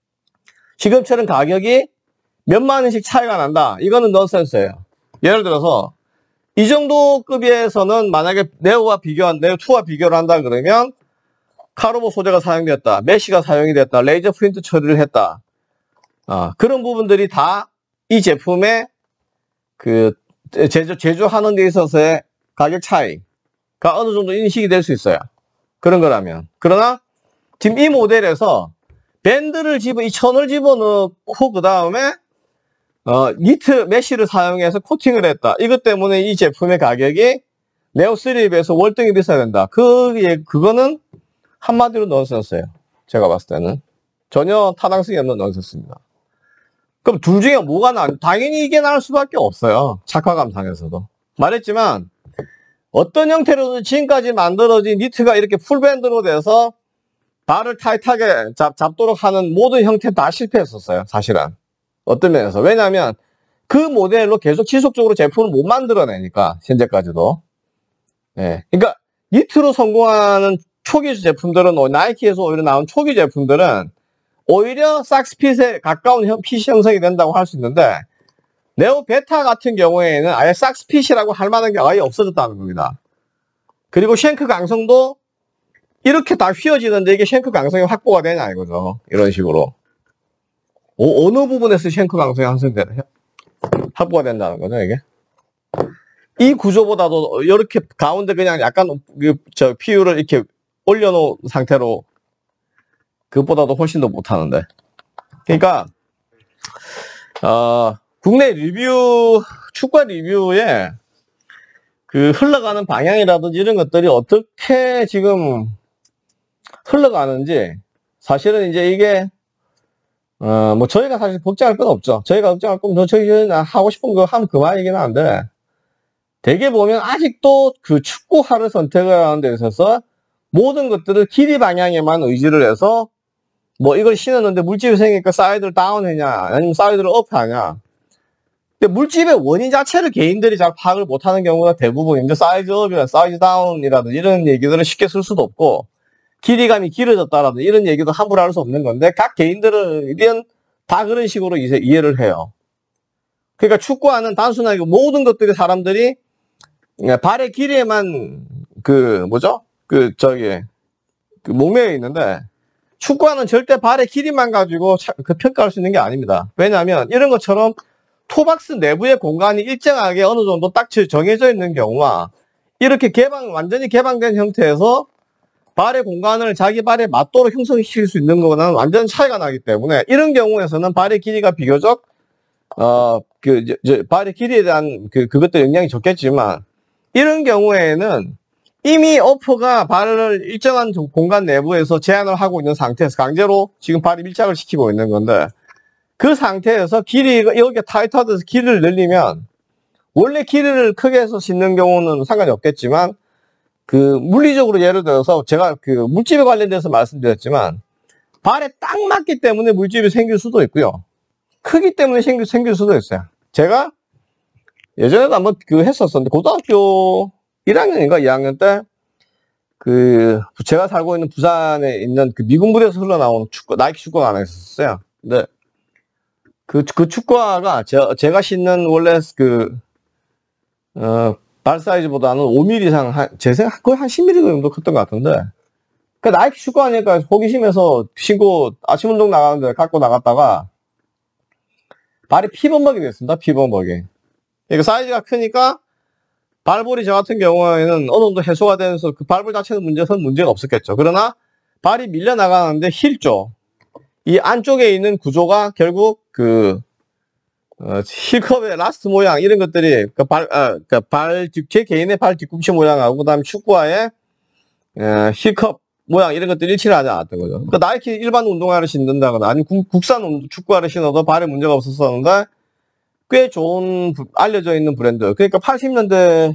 지금처럼 가격이 몇만 원씩 차이가 난다. 이거는 넌센스예요. 예를 들어서 이 정도 급에서는 만약에 네오와 비교한, 네오이와 비교를 한다 그러면 카르보 소재가 사용됐다, 메쉬가 사용이 됐다, 레이저 프린트 처리를 했다. 아, 그런 부분들이 다 이 제품의 그 제조, 제조하는 데 있어서의 가격 차이가 어느 정도 인식이 될 수 있어요. 그런 거라면. 그러나 지금 이 모델에서 밴드를 집어, 이 천을 집어넣고 그 다음에 어, 니트 메쉬를 사용해서 코팅을 했다. 이것 때문에 이 제품의 가격이 네오쓰리에 비해서 월등히 비싸야 된다. 그, 예, 그거는 한마디로 넌센스예요. 제가 봤을 때는. 전혀 타당성이 없는 넌센스입니다. 그럼 둘 중에 뭐가 나? 당연히 이게 나을 수밖에 없어요. 착화감상에서도. 말했지만 어떤 형태로든 지금까지 만들어진 니트가 이렇게 풀밴드로 돼서 발을 타이트하게 잡, 잡도록 하는 모든 형태 다 실패했었어요. 사실은. 어떤 면에서. 왜냐하면 그 모델로 계속 지속적으로 제품을 못 만들어내니까, 현재까지도. 예. 그러니까 니트로 성공하는 초기 제품들은, 나이키에서 오히려 나온 초기 제품들은 오히려 삭스핏에 가까운 핏이 형성이 된다고 할 수 있는데, 네오 베타 같은 경우에는 아예 삭스핏이라고 할 만한 게 아예 없어졌다는 겁니다. 그리고 쉔크 강성도 이렇게 다 휘어지는데 이게 쉔크 강성이 확보가 되냐 이거죠. 이런 식으로. 오, 어느 부분에서 쉔크 강성이 형성되나? 확보가 된다는 거죠, 이게. 이 구조보다도 이렇게 가운데 그냥 약간 그, 저 피율을 이렇게 올려놓은 상태로 그것보다도 훨씬 더 못하는데. 그러니까 어, 국내 리뷰, 축구 리뷰에 그 흘러가는 방향이라든지 이런 것들이 어떻게 지금 흘러가는지, 사실은 이제 이게 어, 뭐 저희가 사실 걱정할 건 없죠. 저희가 걱정할 거면 저희 하고 싶은 거 하면 그만이긴 한데, 되게 보면 아직도 그 축구화를 선택을 하는 데 있어서 모든 것들을 길이 방향에만 의지를 해서, 뭐 이걸 신었는데 물집이 생기니까 사이드를 다운하냐 아니면 사이드를 업하냐. 근데 물집의 원인 자체를 개인들이 잘 파악을 못하는 경우가 대부분인데, 사이즈 업이나 사이즈 다운이라든 이런 얘기들은 쉽게 쓸 수도 없고, 길이감이 길어졌다라든 이런 얘기도 함부로 할 수 없는 건데, 각 개인들은 다 그런 식으로 이제 이해를 해요. 그러니까 축구화는 단순하게 모든 것들이 사람들이 발의 길이에만 그 뭐죠? 그 저기 그 목매여 있는데, 축구화는 절대 발의 길이만 가지고 차, 그 평가할 수 있는 게 아닙니다. 왜냐하면 이런 것처럼 토박스 내부의 공간이 일정하게 어느 정도 딱 정해져 있는 경우와 이렇게 개방, 완전히 개방된 형태에서 발의 공간을 자기 발에 맞도록 형성시킬 수 있는 거는 완전 차이가 나기 때문에 이런 경우에서는 발의 길이가 비교적 어, 그, 저, 저, 발의 길이에 대한 그, 그것도 영향이 적겠지만 이런 경우에는 이미 어퍼가 발을 일정한 공간 내부에서 제한을 하고 있는 상태에서 강제로 지금 발이 밀착을 시키고 있는 건데 그 상태에서 길이가 여기가 타이트해서 길이를 늘리면 원래 길이를 크게 해서 신는 경우는 상관이 없겠지만 그 물리적으로 예를 들어서 제가 그 물집에 관련돼서 말씀드렸지만 발에 딱 맞기 때문에 물집이 생길 수도 있고요. 크기 때문에 생길, 생길 수도 있어요. 제가 예전에도 한번 그 했었었는데 고등학교 일 학년인가 이 학년 때 그 제가 살고 있는 부산에 있는 그 미군 부대에서 흘러나오는 축구 나이키 축구가 하나 있었어요. 근데 그, 그 축구화가 제, 제가 신는 원래 그 어, 발 사이즈보다는 오 밀리미터 이상 한, 제 생각 거의 한 십 밀리미터 정도 컸던 것 같은데 그 나이키 축구화니까 호기심에서 신고 아침 운동 나가는데 갖고 나갔다가 발이 피범벅이 됐습니다. 피범벅이. 그러니까 사이즈가 크니까 발볼이 저 같은 경우에는 어느 정도 해소가 되면서 그 발볼 자체는 문제는 문제가 없었겠죠. 그러나 발이 밀려 나가는데 힐 쪽, 이 안쪽에 있는 구조가 결국 그 어, 힐컵의 라스트 모양 이런 것들이 그 발, 아, 그 발, 제 개인의 발 뒤꿈치 모양하고 그다음 축구화의 어, 힐컵 모양 이런 것들이 일치를 하지 않았던 거죠. 그러니까 나이키 일반 운동화를 신는다거나 아니면 국, 국산 축구화를 신어도 발에 문제가 없었었는데 꽤 좋은 알려져 있는 브랜드. 그러니까 팔십 년대만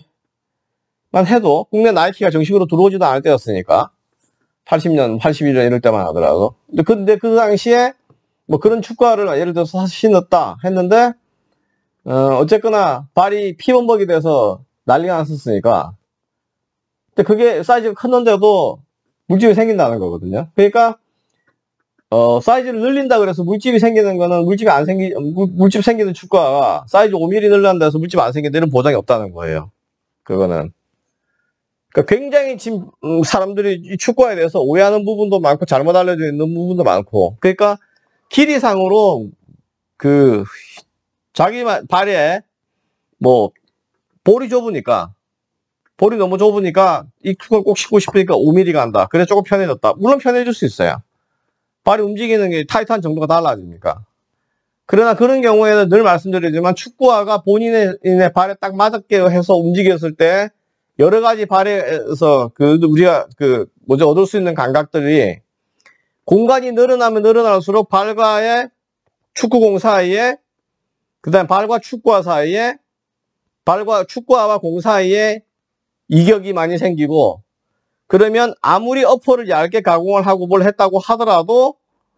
해도 국내 나이키가 정식으로 들어오지도 않을 때였으니까 팔십 년, 팔십일 년 이럴 때만 하더라도. 근데, 근데 그 당시에 뭐 그런 축구화를 예를 들어서 신었다 했는데 어, 어쨌거나 발이 피범벅이 돼서 난리가 났었으니까. 근데 그게 사이즈가 컸는데도 물집이 생긴다는 거거든요. 그러니까 어, 사이즈를 늘린다 그래서 물집이 생기는 거는 물집이 안 생기, 물, 물집 생기는 축구화가 사이즈 오 밀리미터 늘린다 해서 물집 안 생긴다 이런 보장이 없다는 거예요. 그거는. 그러니까 굉장히 지금 사람들이 이 축구화에 대해서 오해하는 부분도 많고 잘못 알려져 있는 부분도 많고. 그러니까 길이상으로 그 자기 발에 뭐 볼이 좁으니까 볼이 너무 좁으니까 이 축구를 꼭 신고 싶으니까 오 밀리미터 간다. 그래 조금 편해졌다. 물론 편해질 수 있어요. 발이 움직이는 게 타이트한 정도가 달라지니까. 그러나 그런 경우에는 늘 말씀드리지만 축구화가 본인의 발에 딱 맞게 해서 움직였을 때 여러 가지 발에서 그 우리가 그 뭐죠 얻을 수 있는 감각들이 공간이 늘어나면 늘어날수록 발과의 축구공 사이에 그다음 발과 축구화 사이에 발과 축구화와 공 사이에 이격이 많이 생기고 그러면 아무리 어퍼를 얇게 가공을 하고 뭘 했다고 하더라도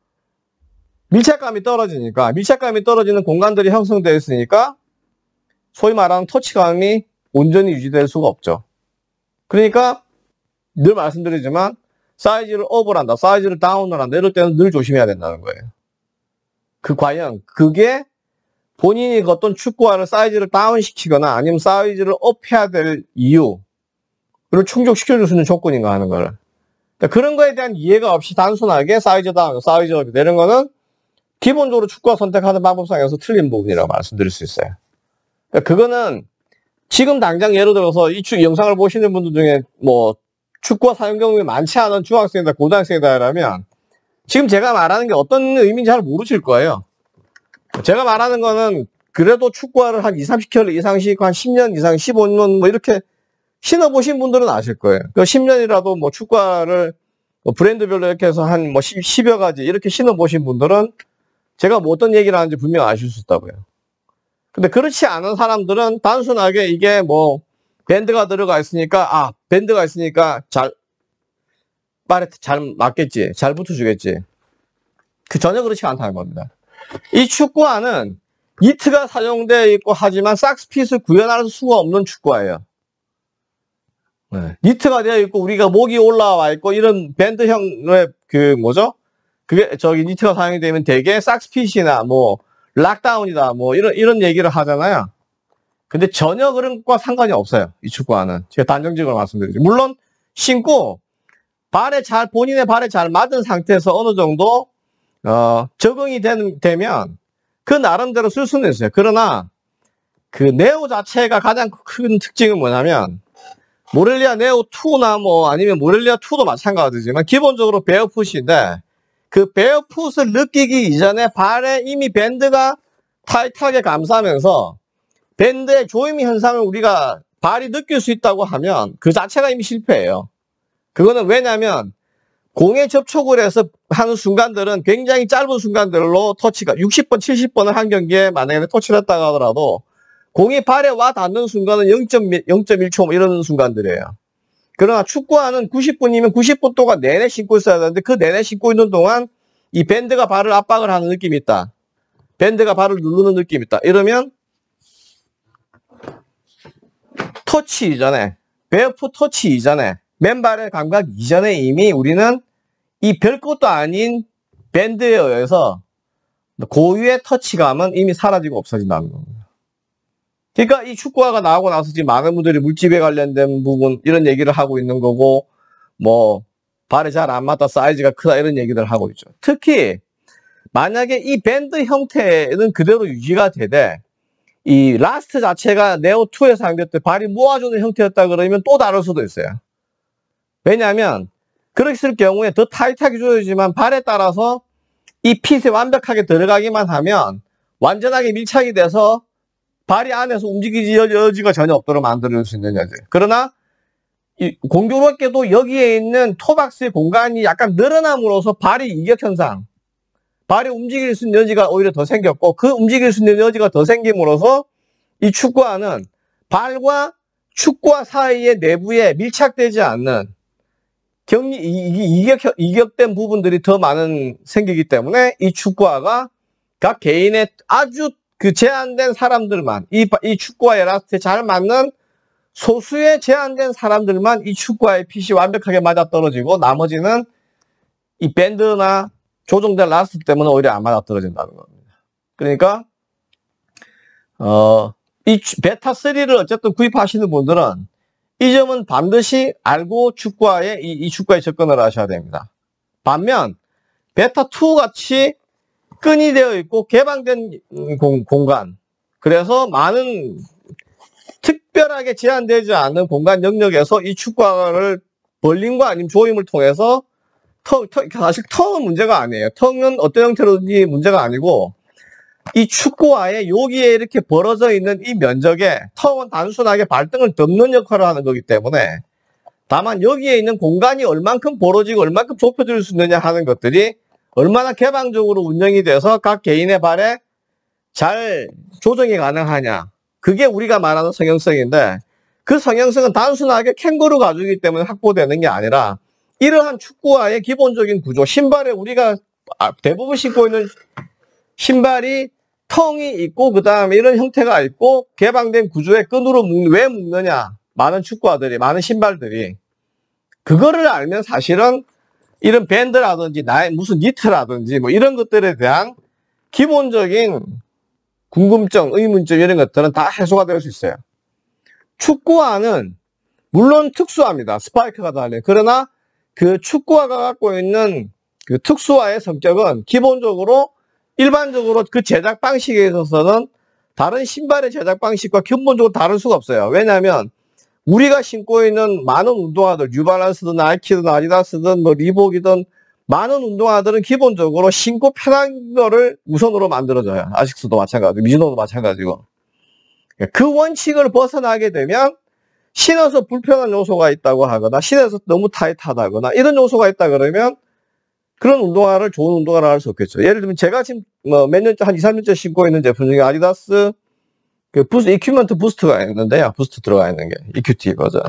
밀착감이 떨어지니까 밀착감이 떨어지는 공간들이 형성되어 있으니까 소위 말하는 터치감이 온전히 유지될 수가 없죠. 그러니까 늘 말씀드리지만 사이즈를 업을 한다, 사이즈를 다운을 한다 이럴 때는 늘 조심해야 된다는 거예요. 그 과연 그게 본인이 어떤 축구화를 사이즈를 다운시키거나 아니면 사이즈를 업해야 될 이유 를 충족시켜줄 수 있는 조건인가 하는 거를. 그러니까 그런 거에 대한 이해가 없이 단순하게 사이즈 다운, 사이즈 업이 되는 거는 기본적으로 축구화 선택하는 방법상에서 틀린 부분이라고 말씀드릴 수 있어요. 그러니까 그거는 지금 당장 예를 들어서 이 축, 영상을 보시는 분들 중에 뭐 축구화 사용 경험이 많지 않은 중학생이다, 고등학생이다라면 지금 제가 말하는 게 어떤 의미인지 잘 모르실 거예요. 제가 말하는 거는 그래도 축구화를 한 이삼십 켤레 이상씩 한 십 년 이상, 십오 년 뭐 이렇게 신어보신 분들은 아실 거예요. 그 십 년이라도 뭐 축구화를 뭐 브랜드별로 이렇게 해서 한 뭐 십여 가지 이렇게 신어보신 분들은 제가 뭐 어떤 얘기를 하는지 분명 아실 수 있다고요. 근데 그렇지 않은 사람들은 단순하게 이게 뭐 밴드가 들어가 있으니까, 아, 밴드가 있으니까 잘, 발에 잘 맞겠지. 잘 붙어주겠지. 그 전혀 그렇지 않다는 겁니다. 이 축구화는 니트가 사용되어 있고 하지만 삭스핏을 구현할 수가 없는 축구화예요. 네. 니트가 되어 있고 우리가 목이 올라와 있고 이런 밴드형의 그 뭐죠? 그게 저기 니트가 사용이 되면 대개 삭스핏이나 뭐 락다운이다 뭐 이런 이런 얘기를 하잖아요. 근데 전혀 그런 것과 상관이 없어요. 이 축구화는 제가 단정적으로 말씀드리죠. 물론 신고 발에 잘, 본인의 발에 잘 맞은 상태에서 어느 정도, 어, 적응이 된, 되면 그 나름대로 쓸 수는 있어요. 그러나 그 네오 자체가 가장 큰 특징은 뭐냐면, 모렐리아 네오 투나 뭐 아니면 모렐리아 투도 마찬가지지만 기본적으로 베어풋인데, 그 베어풋을 느끼기 이전에 발에 이미 밴드가 타이트하게 감싸면서 밴드의 조임 현상을 우리가 발이 느낄 수 있다고 하면 그 자체가 이미 실패예요. 그거는 왜냐면 공에 접촉을 해서 하는 순간들은 굉장히 짧은 순간들로 터치가 육십 번, 칠십 번을 한 경기에 만약에 터치를 했다고 하더라도 공이 발에 와 닿는 순간은 영 점 일 초 이런 순간들이에요. 그러나 축구화는 구십 분이면 구십 분 동안 내내 신고 있어야 되는데 그 내내 신고 있는 동안 이 밴드가 발을 압박을 하는 느낌이 있다. 밴드가 발을 누르는 느낌이 있다. 이러면 터치 이전에, 베어풋 터치 이전에, 맨발의 감각 이전에 이미 우리는 이 별것도 아닌 밴드에 의해서 고유의 터치감은 이미 사라지고 없어진다는 겁니다. 그러니까 이 축구화가 나오고 나서 지금 많은 분들이 물집에 관련된 부분 이런 얘기를 하고 있는 거고, 뭐 발에 잘 안 맞다, 사이즈가 크다 이런 얘기를 하고 있죠. 특히 만약에 이 밴드 형태는 그대로 유지가 되되 이 라스트 자체가 네오 투에 사용될 때 발이 모아주는 형태였다 그러면 또 다를 수도 있어요. 왜냐하면 그랬을 경우에 더 타이트하게 조여지만 발에 따라서 이 핏에 완벽하게 들어가기만 하면 완전하게 밀착이 돼서 발이 안에서 움직이지 여지가 전혀 없도록 만들 수 있는 여지. 그러나 이 공교롭게도 여기에 있는 토박스의 공간이 약간 늘어남으로써 발이 이격 현상, 발이 움직일 수 있는 여지가 오히려 더 생겼고, 그 움직일 수 있는 여지가 더 생김으로써 이 축구화는 발과 축구화 사이의 내부에 밀착되지 않는 격리, 이격, 이격된 부분들이 더 많은 생기기 때문에 이 축구화가 각 개인의 아주 그 제한된 사람들만, 이, 이 축구화의 라스트에 잘 맞는 소수의 제한된 사람들만 이 축구화의 핏이 완벽하게 맞아떨어지고 나머지는 이 밴드나 조정된 라스트 때문에 오히려 안 맞아떨어진다는 겁니다. 그러니까 어, 이 베타쓰리를 어쨌든 구입하시는 분들은 이 점은 반드시 알고 축구화에 이, 이 축구화에 접근을 하셔야 됩니다. 반면 베타투 같이 끈이 되어 있고 개방된 공, 공간, 그래서 많은 특별하게 제한되지 않은 공간 영역에서 이 축구화를 벌림과 아니면 조임을 통해서 터, 터, 사실 텅은 문제가 아니에요. 텅은 어떤 형태로든지 문제가 아니고 이 축구화에 여기에 이렇게 벌어져 있는 이 면적에 텅은 단순하게 발등을 덮는 역할을 하는 거기 때문에, 다만 여기에 있는 공간이 얼만큼 벌어지고 얼만큼 좁혀질 수 있느냐 하는 것들이 얼마나 개방적으로 운영이 돼서 각 개인의 발에 잘 조정이 가능하냐, 그게 우리가 말하는 성형성인데, 그 성형성은 단순하게 캥거루 가죽이기 때문에 확보되는 게 아니라 이러한 축구화의 기본적인 구조, 신발에 우리가 대부분 신고 있는 신발이 텅이 있고 그 다음에 이런 형태가 있고 개방된 구조의 끈으로 묶, 왜 묶느냐, 많은 축구화들이, 많은 신발들이 그거를 알면 사실은 이런 밴드라든지 나의 무슨 니트라든지 뭐 이런 것들에 대한 기본적인 궁금증, 의문점 이런 것들은 다 해소가 될 수 있어요. 축구화는 물론 특수합니다. 스파이크가 달린. 그러나 그 축구화가 갖고 있는 그 특수화의 성격은 기본적으로 일반적으로 그 제작 방식에 있어서는 다른 신발의 제작 방식과 근본적으로 다를 수가 없어요. 왜냐하면 우리가 신고 있는 많은 운동화들, 뉴발란스든 나이키든 아디다스든 뭐 리복이든 많은 운동화들은 기본적으로 신고 편한 거를 우선으로 만들어져요. 아식스도 마찬가지고 미즈노도 마찬가지고. 그 원칙을 벗어나게 되면 신어서 불편한 요소가 있다고 하거나 신어서 너무 타이트하다거나 이런 요소가 있다 그러면 그런 운동화를 좋은 운동화를 할 수 없겠죠. 예를 들면 제가 지금 뭐 몇 년째, 한 이, 삼 년째 신고 있는 제품 중에 아디다스 그 부스, 이큐먼트 부스트가 있는데요. 부스트 들어가 있는 게 이큐티 버전.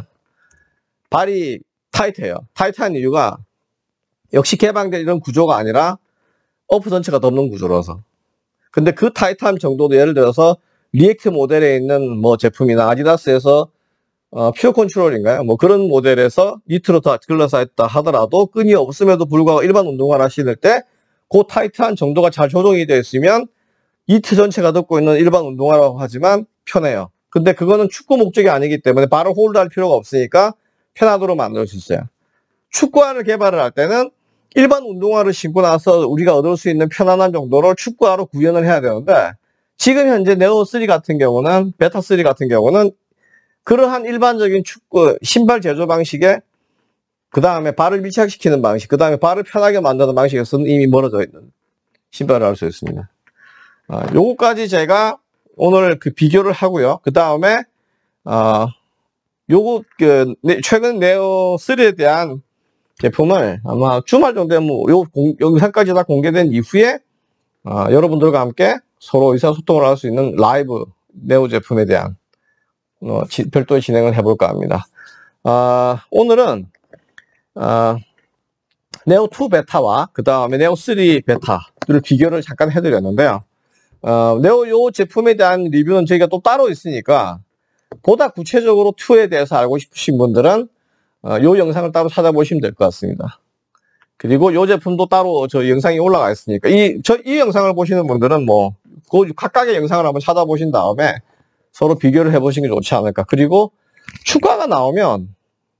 발이 타이트해요. 타이트한 이유가 역시 개방된 이런 구조가 아니라 어프 전체가 덮는 구조라서. 근데 그 타이트함 정도도 예를 들어서 리액트 모델에 있는 뭐 제품이나 아디다스에서 어, 퓨어 컨트롤인가요? 뭐 그런 모델에서 니트로 다 글러싸였다 하더라도 끈이 없음에도 불구하고 일반 운동화를 신을 때 그 타이트한 정도가 잘 조정이 되어 있으면 니트 전체가 덮고 있는 일반 운동화라고 하지만 편해요. 근데 그거는 축구 목적이 아니기 때문에 발을 홀드할 필요가 없으니까 편하도록 만들 수 있어요. 축구화를 개발을 할 때는 일반 운동화를 신고 나서 우리가 얻을 수 있는 편안한 정도로 축구화로 구현을 해야 되는데, 지금 현재 네오 쓰리 같은 경우는, 베타 쓰리 같은 경우는 그러한 일반적인 축구 신발 제조 방식에 그 다음에 발을 밀착시키는 방식, 그 다음에 발을 편하게 만드는 방식에서는 이미 멀어져 있는 신발을 알 수 있습니다. 아, 요거까지 제가 오늘 그 비교를 하고요. 그 다음에 어, 요거 그 최근 네오 쓰리에 대한 제품을 아마 주말 정도에 뭐 요 영상까지 다 공개된 이후에 어, 여러분들과 함께 서로 의사소통을 할 수 있는 라이브 네오 제품에 대한 어, 지, 별도의 진행을 해볼까 합니다. 어, 오늘은 어, 네오 투 베타와 그 다음에 네오 쓰리 베타를 비교를 잠깐 해드렸는데요. 어, 네오 요 제품에 대한 리뷰는 저희가 또 따로 있으니까 보다 구체적으로 이에 대해서 알고 싶으신 분들은 어, 요 영상을 따로 찾아보시면 될 것 같습니다. 그리고 요 제품도 따로 저 영상이 올라가 있으니까 이, 저, 이 영상을 보시는 분들은 뭐 그 각각의 영상을 한번 찾아보신 다음에 서로 비교를 해보시는 게 좋지 않을까. 그리고 추가가 나오면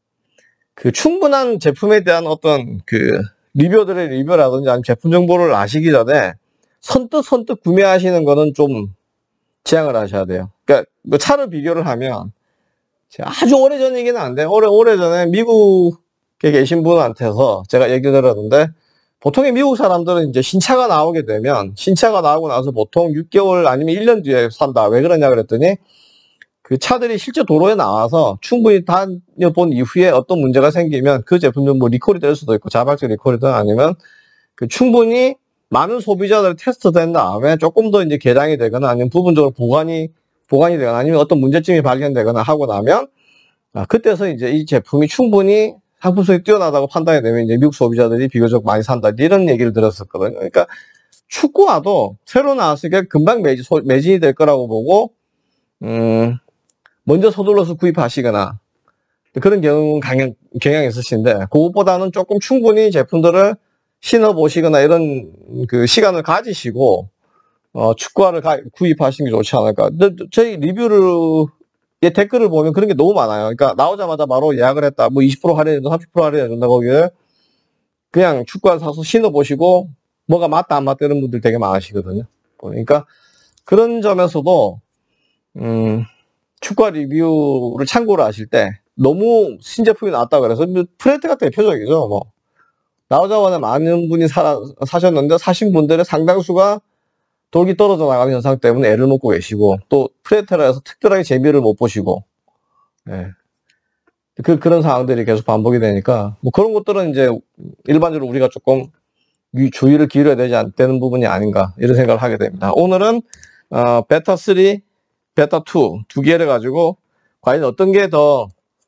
그 충분한 제품에 대한 어떤 그 리뷰들의 리뷰라든지 아니면 제품 정보를 아시기 전에 선뜻 선뜻 구매하시는 거는 좀 지양을 하셔야 돼요. 그러니까 뭐 차를 비교를 하면 아주 오래전 얘기는 안 돼요. 오래, 오래전에 미국에 계신 분한테서 제가 얘기 들었는데, 보통의 미국 사람들은 이제 신차가 나오게 되면, 신차가 나오고 나서 보통 육 개월 아니면 일 년 뒤에 산다. 왜 그러냐 그랬더니, 그 차들이 실제 도로에 나와서 충분히 다녀본 이후에 어떤 문제가 생기면 그 제품도 뭐 리콜이 될 수도 있고, 자발적 리콜이든 아니면 그 충분히 많은 소비자들 테스트된 다음에 조금 더 이제 개량이 되거나 아니면 부분적으로 보관이 보관이 되거나 아니면 어떤 문제점이 발견되거나 하고 나면, 아, 그때서 이제 이 제품이 충분히 상품성이 뛰어나다고 판단이 되면 이제 미국 소비자들이 비교적 많이 산다. 이런 얘기를 들었었거든요. 그러니까 축구화도 새로 나왔을 때 금방 매진, 매진이 될 거라고 보고, 음, 먼저 서둘러서 구입하시거나 그런 경우 경향, 경향이 있으신데, 그것보다는 조금 충분히 제품들을 신어보시거나 이런 그 시간을 가지시고, 어, 축구화를 가, 구입하시는 게 좋지 않을까. 저희 리뷰를, 예, 댓글을 보면 그런 게 너무 많아요. 그러니까 나오자마자 바로 예약을 했다. 뭐 이십 퍼센트 할인해준다, 삼십 퍼센트 할인해준다. 거기에 그냥 축구화 사서 신어보시고 뭐가 맞다 안 맞다 이런 분들 되게 많으시거든요. 그러니까 그런 점에서도 음, 축구화 리뷰를 참고를 하실 때 너무 신제품이 나왔다고 그래서 프레테가 대표적이죠. 뭐 나오자마자 많은 분이 사, 사셨는데 사신 분들의 상당수가 돌기 떨어져 나가는 현상 때문에 애를 먹고 계시고, 또 프레테라에서 특별하게 재미를 못 보시고, 예. 그, 그런 상황들이 계속 반복이 되니까, 뭐 그런 것들은 이제 일반적으로 우리가 조금 주의를 기울여야 되지 않는 부분이 아닌가, 이런 생각을 하게 됩니다. 오늘은, 어, 베타 쓰리, 베타 투, 두 개를 가지고, 과연 어떤 게 더,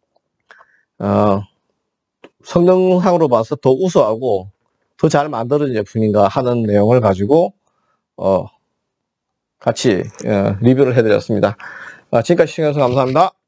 어, 성능상으로 봐서 더 우수하고, 더 잘 만들어진 제품인가 하는 내용을 가지고, 어, 같이 어, 리뷰를 해드렸습니다. 아, 지금까지 시청해주셔서 감사합니다.